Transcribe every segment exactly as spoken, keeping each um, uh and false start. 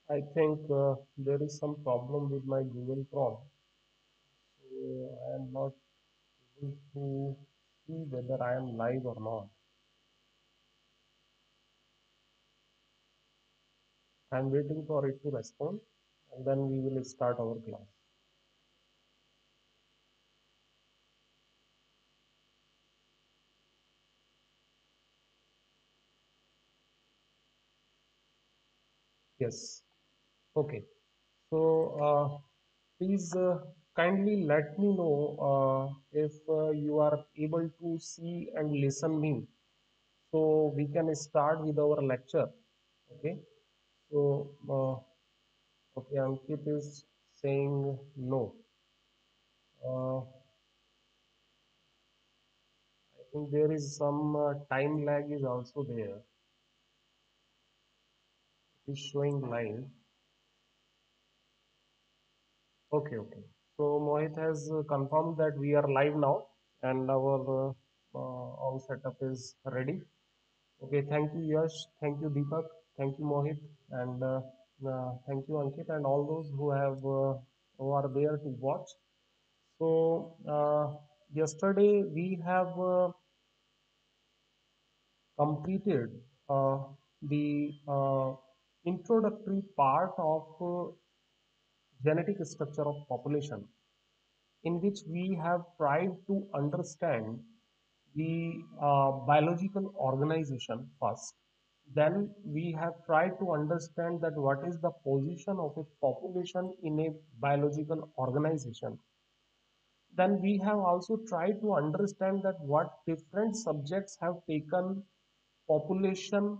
I think uh, there is some problem with my Google Chrome. So I am not able to see whether I am live or not. I am waiting for it to respond and then we will start our class. Yes. Okay. So uh, please uh, kindly let me know uh, if uh, you are able to see and listen me. So we can start with our lecture. Okay. So uh, okay, Ankit is saying no. Uh, I think there is some uh, time lag is also there. It is showing live. Okay, okay. So Mohit has uh, confirmed that we are live now and our uh, uh, all setup is ready. Okay, thank you Yash, thank you Deepak, thank you Mohit, and uh, uh, thank you Ankit and all those who have uh, who are there to watch. So uh, yesterday we have uh, completed uh, the uh, introductory part of uh, genetic structure of population, in which we have tried to understand the uh, biological organization first. Then we have tried to understand that what is the position of a population in a biological organization. Then we have also tried to understand that what different subjects have taken population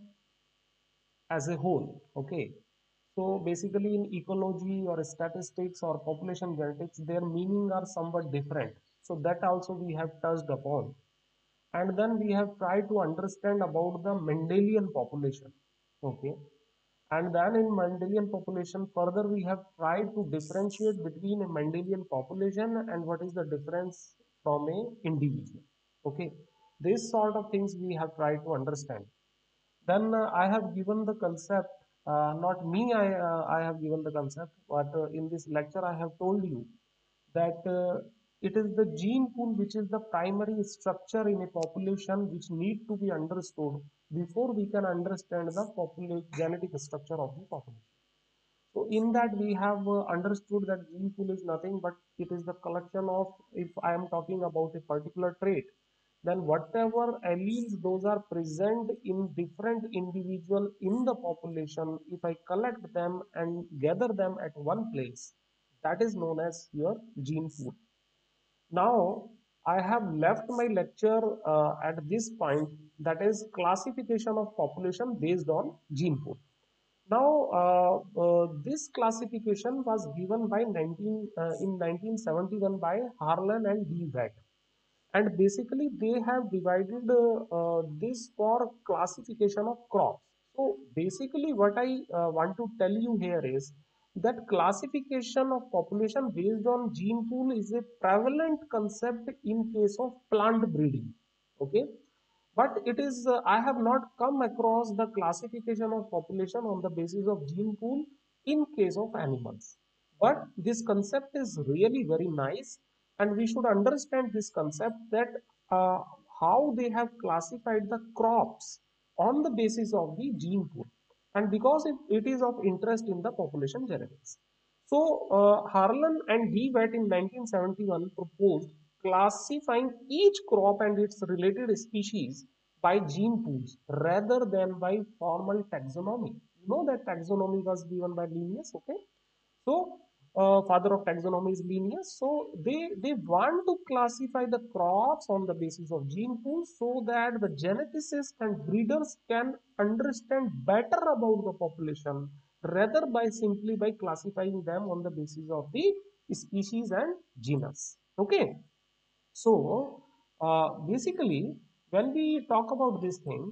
as a whole. Okay. So basically in ecology or statistics or population genetics, their meaning are somewhat different. So that also we have touched upon. And then we have tried to understand about the Mendelian population. Okay. And then in Mendelian population, further we have tried to differentiate between a Mendelian population and what is the difference from a individual. Okay. This sort of things we have tried to understand. Then uh, I have given the concept, uh, not me, I, uh, I have given the concept, but uh, in this lecture I have told you that uh, it is the gene pool which is the primary structure in a population which need to be understood before we can understand the population genetic structure of the population. So in that we have uh, understood that gene pool is nothing but it is the collection of, if I am talking about a particular trait, then whatever alleles those are present in different individual in the population, if I collect them and gather them at one place, that is known as your gene pool. Now, I have left my lecture uh, at this point, that is classification of population based on gene pool. Now, uh, uh, this classification was given by nineteen, uh, in nineteen seventy-one by Harlan and Dewey, and basically they have divided uh, uh, this for classification of crops. So basically what I uh, want to tell you here is that classification of population based on gene pool is a prevalent concept in case of plant breeding. Okay, but it is uh, I have not come across the classification of population on the basis of gene pool in case of animals. But this concept is really very nice, and we should understand this concept that uh, how they have classified the crops on the basis of the gene pool, and because it, it is of interest in the population genetics. So uh, Harlan and Dewey in nineteen seventy-one proposed classifying each crop and its related species by gene pools rather than by formal taxonomy. You know that taxonomy was given by Linnaeus, okay? So, uh, father of taxonomy is Linnaeus. So, they, they want to classify the crops on the basis of gene pools so that the geneticists and breeders can understand better about the population rather by simply by classifying them on the basis of the species and genus. Okay. So, uh, basically, when we talk about this thing,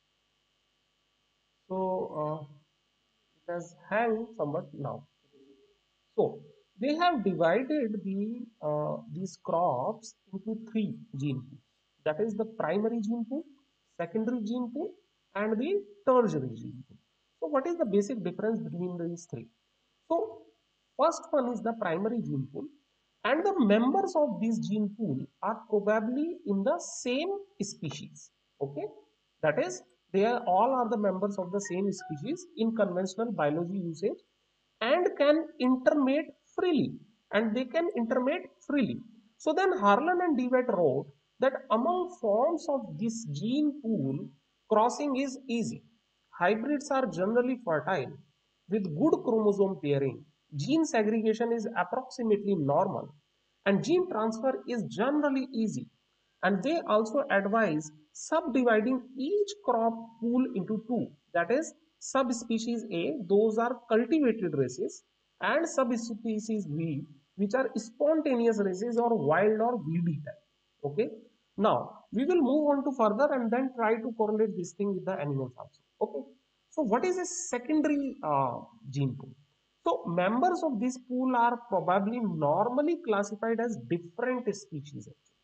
so uh, it has hang somewhat now. So they have divided the uh, these crops into three gene pools. That is the primary gene pool, secondary gene pool, and the tertiary gene pool. So what is the basic difference between these three? So first one is the primary gene pool, and the members of this gene pool are probably in the same species. Okay, that is, they are all are the members of the same species in conventional biology usage, and can intermate freely, and they can intermate freely. So then Harlan and Dewitt wrote that among forms of this gene pool, crossing is easy. Hybrids are generally fertile with good chromosome pairing. Gene segregation is approximately normal, and gene transfer is generally easy. And they also advise subdividing each crop pool into two, that is, subspecies A, those are cultivated races, and subspecies B, which are spontaneous races or wild or weedy type. Okay. Now we will move on to further and then try to correlate this thing with the animals also. Okay. So what is a secondary uh, gene pool? So members of this pool are probably normally classified as different species.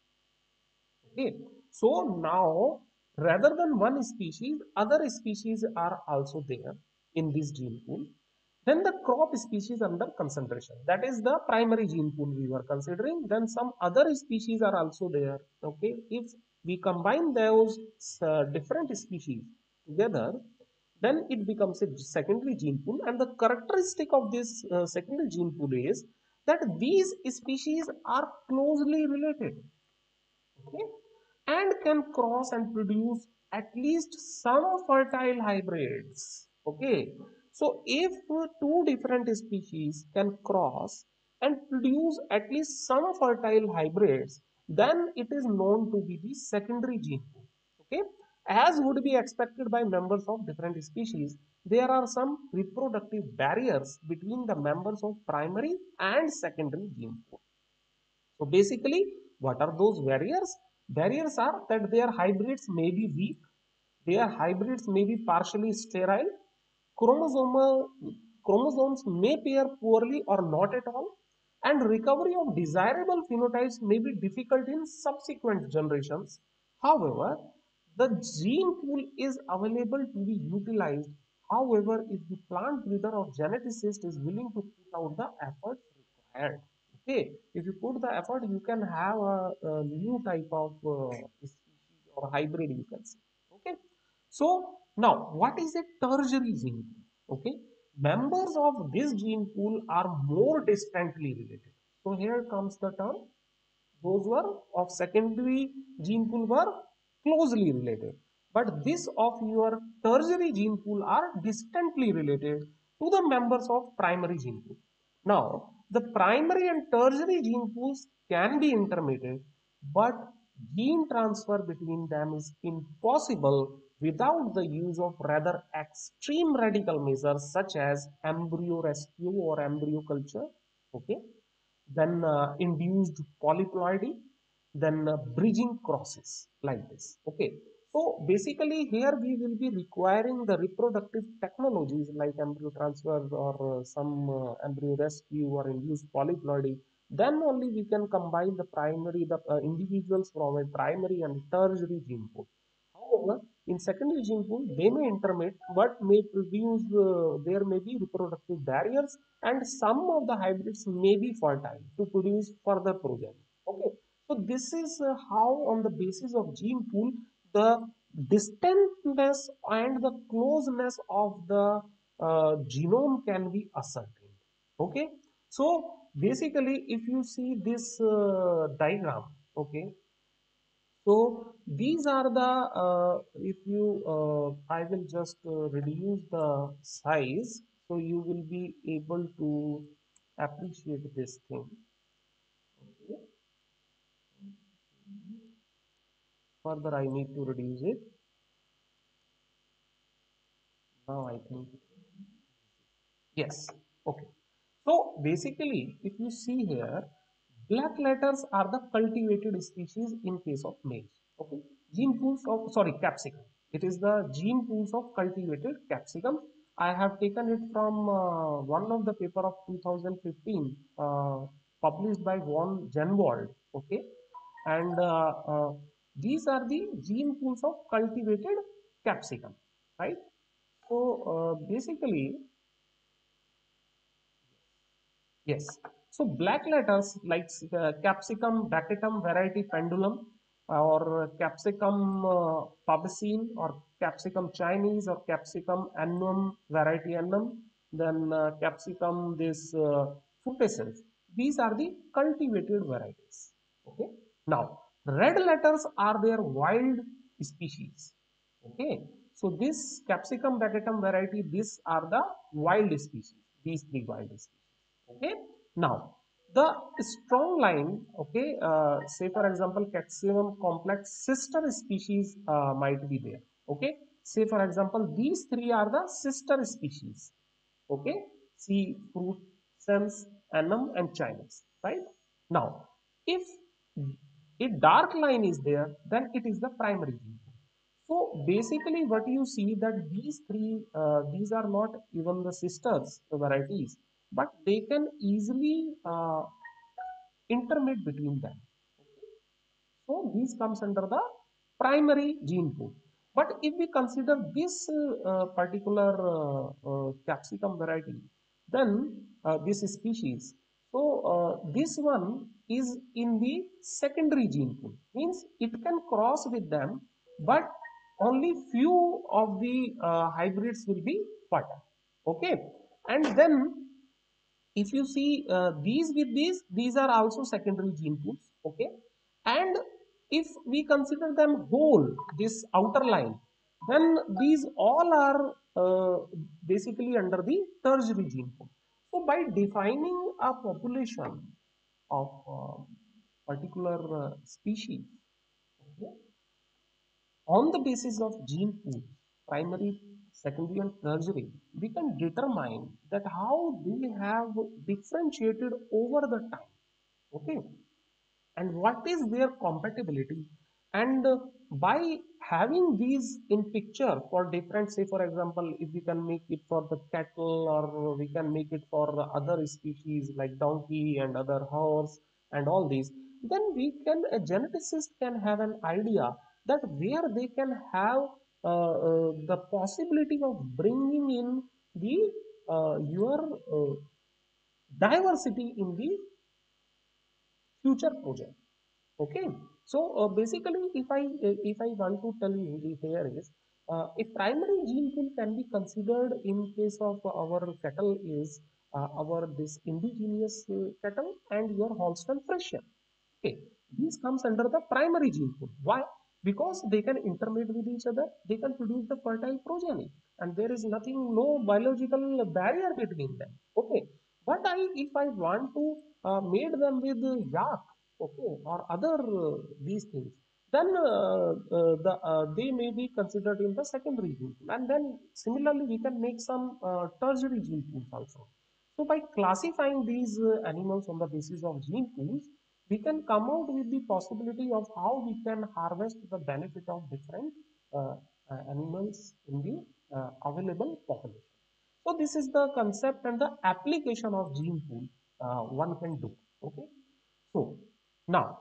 Okay. So now, rather than one species, other species are also there in this gene pool. Then the crop species under concentration. That is the primary gene pool we were considering. Then some other species are also there. Okay. If we combine those uh, different species together, then it becomes a secondary gene pool. And the characteristic of this uh, secondary gene pool is that these species are closely related. Okay, and can cross and produce at least some fertile hybrids. Okay, so if uh, two different species can cross and produce at least some fertile hybrids, then it is known to be the secondary gene pool. Okay, as would be expected by members of different species, there are some reproductive barriers between the members of primary and secondary gene pool. So basically, what are those barriers? Barriers are that their hybrids may be weak, their hybrids may be partially sterile, chromosomal chromosomes may pair poorly or not at all, and recovery of desirable phenotypes may be difficult in subsequent generations. However, the gene pool is available to be utilized. However, if the plant breeder or geneticist is willing to put out the effort required. Okay, if you put the effort, you can have a, a new type of uh, species or hybrid, you can say. Okay, so now what is a tertiary gene pool? Okay, members of this gene pool are more distantly related. So here comes the term, those were of secondary gene pool were closely related, but this of your tertiary gene pool are distantly related to the members of primary gene pool. Now the primary and tertiary gene pools can be intermated, but gene transfer between them is impossible without the use of rather extreme radical measures such as embryo rescue or embryo culture. Okay, then uh, induced polyploidy, then uh, bridging crosses like this. Okay, so basically here we will be requiring the reproductive technologies like embryo transfer or uh, some uh, embryo rescue or induced polyploidy. Then only we can combine the primary, the uh, individuals from a primary and tertiary gene pool. However, in secondary gene pool, they may intermate, but may produce, uh, there may be reproductive barriers, and some of the hybrids may be fertile to produce further progeny. Okay, so this is uh, how, on the basis of gene pool, the distantness and the closeness of the uh, genome can be ascertained. Okay, so basically, if you see this uh, diagram, okay, so these are the, uh, if you, uh, I will just uh, reduce the size so you will be able to appreciate this thing. Okay. Further, I need to reduce it. Now I think, yes. Okay. So basically, if you see here, black letters are the cultivated species in case of maize. Okay. Gene pools of, sorry, capsicum. It is the gene pools of cultivated capsicum. I have taken it from uh, one of the paper of two thousand fifteen, uh, published by von Genwald. Okay. And uh, uh, these are the gene pools of cultivated capsicum, right? So uh, basically, yes. So black letters like uh, Capsicum baccatum variety pendulum or Capsicum uh, pubescene or Capsicum Chinese or Capsicum annum variety annum, then uh, Capsicum this uh, frutescens. These are the cultivated varieties. Okay. Now red letters are their wild species. Okay. So this Capsicum baccatum variety, these are the wild species. These three wild species. Okay. Now the strong line, okay, uh, say for example Capsicum complex sister species uh, might be there. Okay, say for example these three are the sister species. Okay, see fruit sense annum and chinese, right? Now if a dark line is there, then it is the primary gene. So basically what you see that these three, uh, these are not even the sisters varieties, but they can easily uh, intermate between them. So these comes under the primary gene pool. But if we consider this uh, uh, particular uh, uh, capsicum variety, then uh, this species, so uh, this one is in the secondary gene pool. Means it can cross with them, but only few of the uh, hybrids will be fertile. Okay, and then if you see uh, these with these, these are also secondary gene pools. Okay, and if we consider them whole, this outer line, then these all are uh, basically under the tertiary gene pool. So by defining a population of uh, particular uh, species, okay, on the basis of gene pool, primary, secondary, and tertiary, we can determine that how they have differentiated over the time. Okay, and what is their compatibility, and uh, by having these in picture for different, say for example if we can make it for the cattle or we can make it for the other species like donkey and other horse and all these, then we can, a geneticist can have an idea that where they can have uh, uh, the possibility of bringing in the uh, your uh, diversity in the future project. Okay, so uh, basically if i uh, if I want to tell you the here is uh, a primary gene pool can be considered in case of our cattle is uh, our this indigenous uh, cattle and your Holstein Friesian. Okay, these comes under the primary gene pool. Why? Because they can intermate with each other, they can produce the fertile progeny, and there is nothing, no biological barrier between them. Okay, but I if I want to uh, mate them with uh, yak, okay, or other uh, these things, then uh, uh, the uh, they may be considered in the secondary gene pool, and then similarly we can make some uh, tertiary gene pools also. So by classifying these uh, animals on the basis of gene pools, we can come out with the possibility of how we can harvest the benefit of different uh, uh, animals in the uh, available population. So this is the concept and the application of gene pool uh, one can do. Okay. So now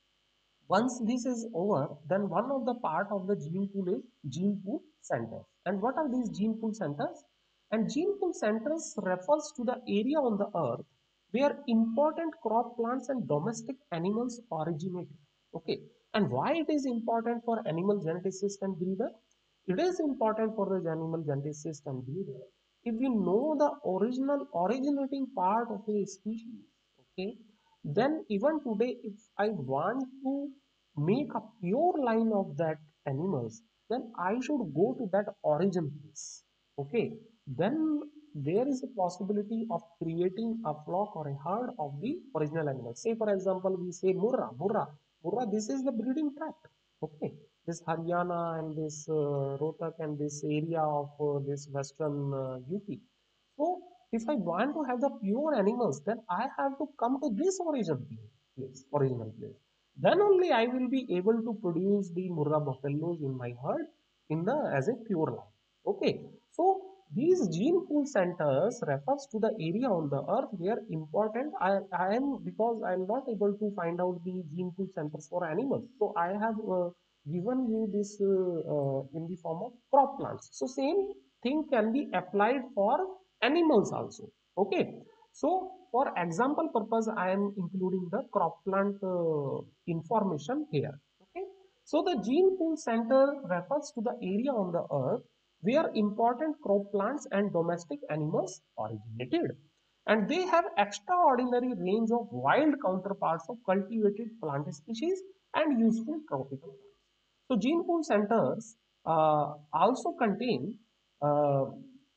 once this is over, then one of the part of the gene pool is gene pool centers. And what are these gene pool centers? And gene pool centers refers to the area on the earth where important crop plants and domestic animals originate. Okay. And why it is important for animal geneticists and breeder? It is important for the animal geneticist and breeder if we know the original originating part of a species. Okay, then even today if I want to make a pure line of that animals, then I should go to that origin place. Okay, then there is a possibility of creating a flock or a herd of the original animal. Say for example we say murra murra murra, this is the breeding tract. Okay, this Haryana and this uh, Rohtak and this area of uh, this western uh, U P. So if I want to have the pure animals, then I have to come to this origin place, original place. Then only I will be able to produce the Murrah buffaloes in my herd in the as a pure line. Okay. So these gene pool centers refers to the area on the earth where important I, I am, because I am not able to find out the gene pool centers for animals. So I have uh, given you this uh, uh, in the form of crop plants. So same thing can be applied for animals also. Okay, so for example purpose, I am including the crop plant uh, information here. Okay, so the gene pool center refers to the area on the earth where important crop plants and domestic animals originated, and they have extraordinary range of wild counterparts of cultivated plant species and useful tropical plants. So gene pool centers uh, also contain uh,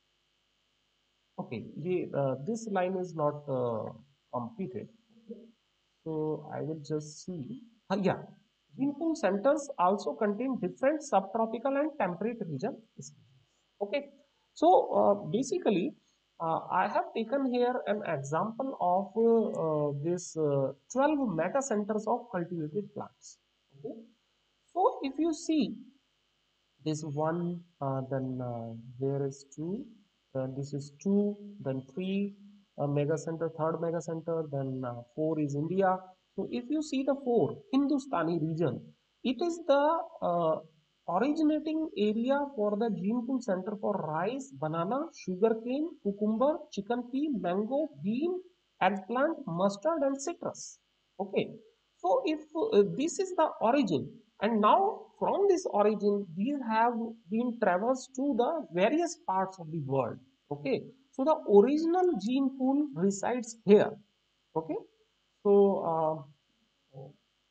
okay, ye, uh, this line is not uh, completed. So I will just see. Uh, yeah, gene pool centers also contain different subtropical and temperate region species. Okay, so uh, basically, uh, I have taken here an example of uh, uh, this uh, twelve meta centers of cultivated plants. Okay, so if you see this one, uh, then uh, there is two, then this is two, then three uh, mega center, third mega center, then uh, four is India. So if you see the four Hindustani region, it is the uh, originating area for the gene pool center for rice, banana, sugarcane, cucumber, chicken pea, mango, bean, eggplant, mustard, and citrus. Okay, so if uh, this is the origin, and now from this origin these have been traversed to the various parts of the world. Okay, so the original gene pool resides here. Okay, so uh,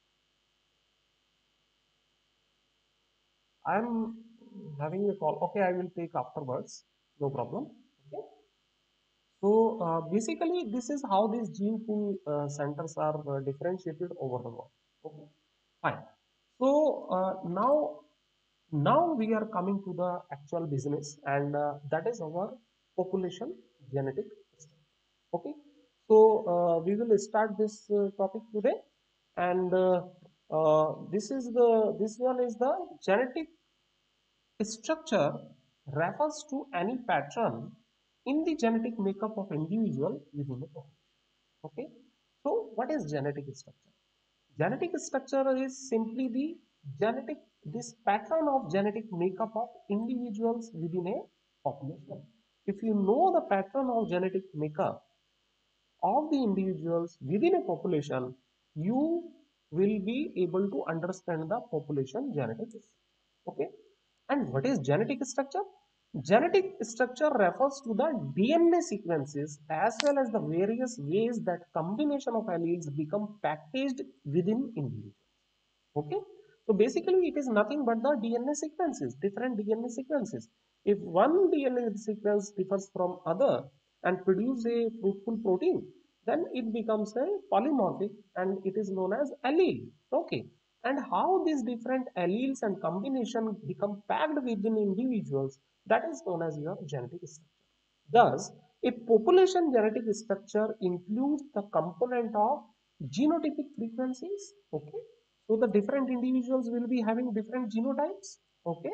I'm having a call. Okay, I will take afterwards, no problem. Okay, so uh, basically this is how these gene pool uh, centers are uh, differentiated over the world. Okay, fine. So uh, now now we are coming to the actual business, and uh, that is our population genetic system. Okay, so uh, we will start this uh, topic today, and uh, uh, this is the this one is the genetic structure refers to any pattern in the genetic makeup of individual within a population. Okay, so what is genetic structure? Genetic structure is simply the genetic, this pattern of genetic makeup of individuals within a population. If you know the pattern of genetic makeup of the individuals within a population, you will be able to understand the population genetics. Okay, and what is genetic structure? Genetic structure refers to the D N A sequences as well as the various ways that combination of alleles become packaged within individuals. Okay, so basically it is nothing but the D N A sequences, different D N A sequences. If one D N A sequence differs from other and produce a fruitful protein, then it becomes a polymorphic and it is known as allele. Okay, and how these different alleles and combination become packed within individuals, that is known as your genetic structure. Thus, a population genetic structure includes the component of genotypic frequencies. Okay, so the different individuals will be having different genotypes. Okay,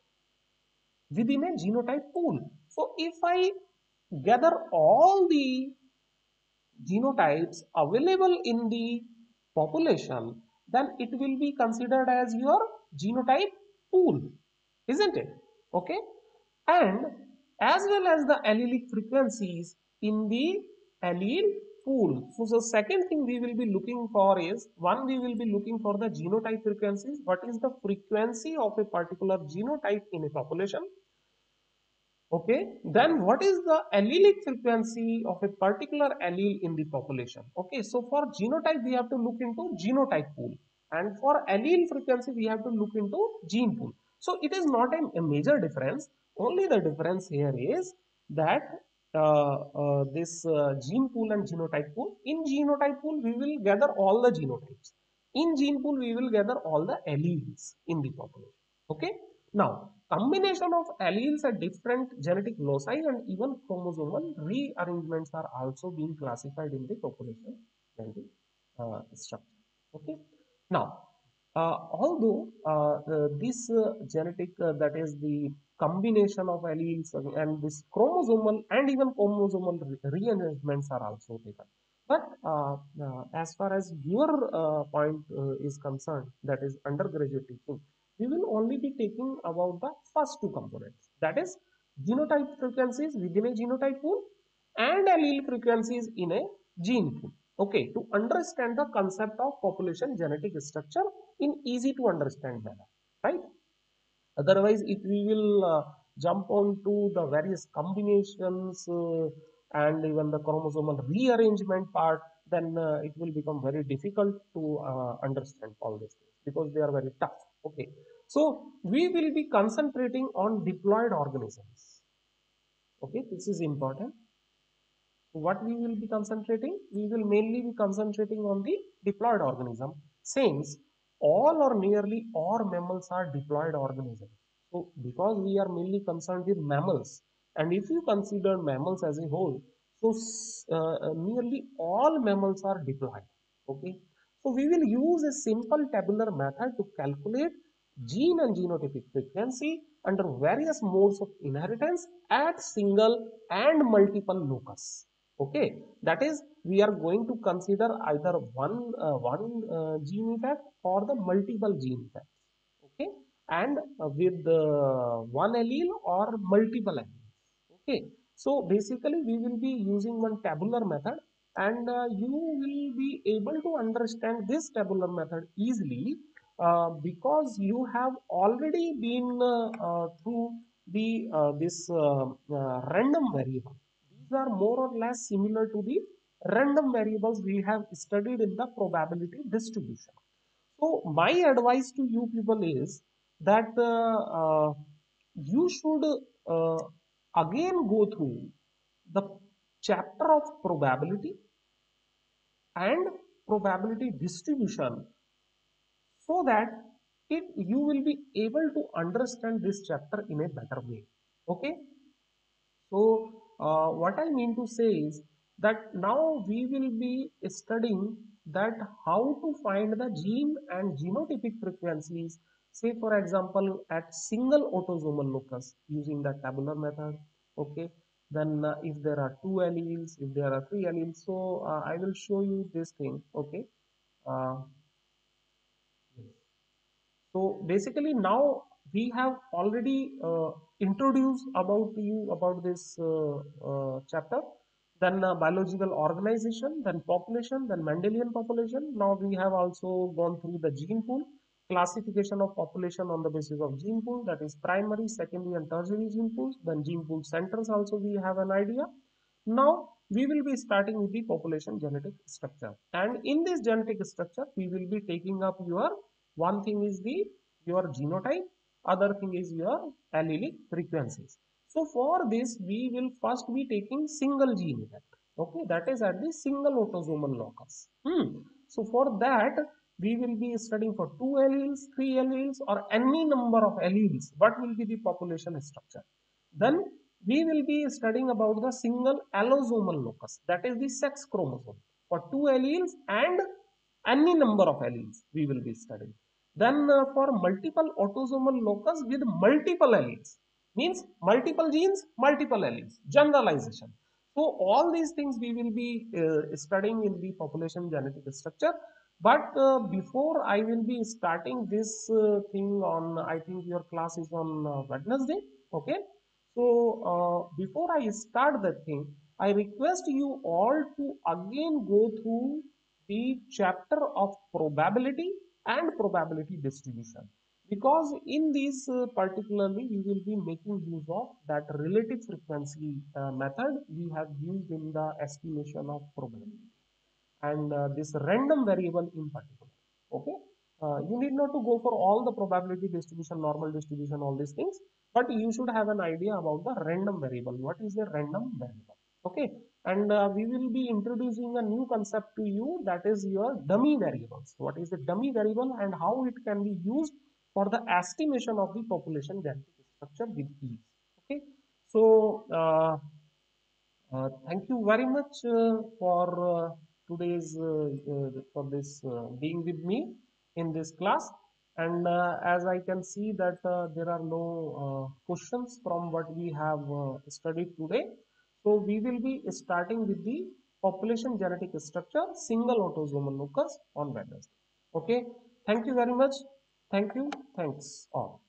within a genotype pool. So if I gather all the genotypes available in the population, then it will be considered as your genotype pool, isn't it? Okay, and as well as the allelic frequencies in the allele pool. So the second thing we will be looking for is, one, we will be looking for the genotype frequencies. What is the frequency of a particular genotype in a population? Okay, then what is the allelic frequency of a particular allele in the population? Okay, so for genotype we have to look into genotype pool, and for allele frequency we have to look into gene pool. So it is not a, a major difference. Only the difference here is that uh, uh, this uh, gene pool and genotype pool. In genotype pool we will gather all the genotypes. In gene pool we will gather all the alleles in the population. Okay. Now, combination of alleles at different genetic loci and even chromosomal rearrangements are also being classified in the population genetic uh, structure. Okay. Now, uh, although uh, uh, this uh, genetic, uh, that is the combination of alleles and, and this chromosomal and even chromosomal re rearrangements are also taken. But uh, uh, as far as your uh, point uh, is concerned, that is undergraduate teaching, we will only be taking about the first two components, that is genotype frequencies within a genotype pool and allele frequencies in a gene pool. Okay, to understand the concept of population genetic structure in easy to understand manner, right? Otherwise, if we will uh, jump on to the various combinations uh, and even the chromosomal rearrangement part, then uh, it will become very difficult to uh, understand all these things because they are very tough. Okay, so we will be concentrating on diploid organisms. Okay, this is important. What we will be concentrating? We will mainly be concentrating on the diploid organism, since all or nearly all mammals are diploid organisms. So, because we are mainly concerned with mammals, and if you consider mammals as a whole, so uh, uh, nearly all mammals are diploid. Okay, so we will use a simple tabular method to calculate gene and genotypic frequency under various modes of inheritance at single and multiple locus. Okay, that is, we are going to consider either one uh, one uh, gene effect or the multiple gene effects. Okay, and uh, with uh, one allele or multiple alleles. Okay, so basically we will be using one tabular method, and uh, you will be able to understand this tabular method easily uh, because you have already been uh, uh, through the uh, this uh, uh, random variable. These are more or less similar to the random variables we have studied in the probability distribution. So my advice to you people is that uh, uh, you should uh, again go through the chapter of probability and probability distribution, so that it you will be able to understand this chapter in a better way. Okay, so uh, what I mean to say is that now we will be studying that how to find the gene and genotypic frequencies, say for example at single autosomal locus using the tabular method. Okay, then uh, if there are two alleles, if there are three alleles, so uh, I will show you this thing. Okay, uh, so basically now we have already uh, introduced about you about this uh, uh, chapter, then uh, biological organization, then population, then Mendelian population. Now we have also gone through the gene pool, classification of population on the basis of gene pool, that is primary, secondary and tertiary gene pools, then gene pool centers also we have an idea. Now we will be starting with the population genetic structure, and in this genetic structure we will be taking up your one thing is the your genotype, other thing is your allelic frequencies. So for this we will first be taking single gene effect. Okay, that is at the single autosomal locus. Hmm. So for that we will be studying for two alleles, three alleles, or any number of alleles. What will be the population structure? Then we will be studying about the single allosomal locus, that is the sex chromosome, for two alleles and any number of alleles we will be studying. Then uh, for multiple autosomal locus with multiple alleles, means multiple genes, multiple alleles, generalization. So all these things we will be uh, studying in the population genetic structure. But uh, before I will be starting this uh, thing on, I think your class is on uh, Wednesday. Okay, so uh, before I start the thing, I request you all to again go through the chapter of probability and probability distribution, because in these uh, particularly we will be making use of that relative frequency uh, method we have used in the estimation of probability, and uh, this random variable in particular. Okay, uh, you need not to go for all the probability distribution, normal distribution, all these things, but you should have an idea about the random variable. What is a random variable? Okay, and uh, we will be introducing a new concept to you, that is your dummy variables. What is the dummy variable and how it can be used for the estimation of the population genetic structure with ease. Okay, so uh, uh, thank you very much uh, for uh, today's uh, uh, for this uh, being with me in this class. And uh, as I can see that uh, there are no uh, questions from what we have uh, studied today, so we will be starting with the population genetic structure single autosomal locus on Wednesday. Okay, thank you very much. Thank you. Thanks all.